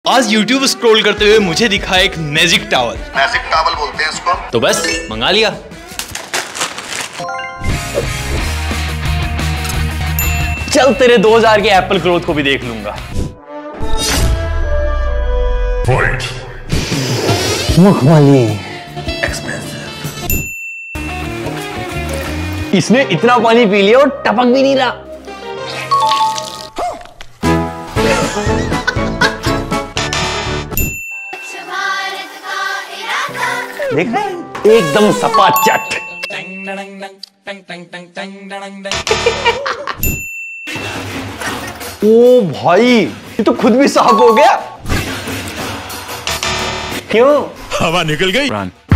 आज YouTube scroll करते हुए मुझे दिखा एक मैजिक टावल। मैजिक टावल बोलते हैं इसको। तो बस मंगा लिया। चल तेरे 2000 के एप्पल ग्रोथ को भी देख लूंगा। मखमली इसने इतना पानी पी लिया और टपक भी नहीं रहा। देख रहे हैं? एकदम सपाचट। ओ भाई, ये तो खुद भी साफ हो गया। क्यों? हवा निकल गई।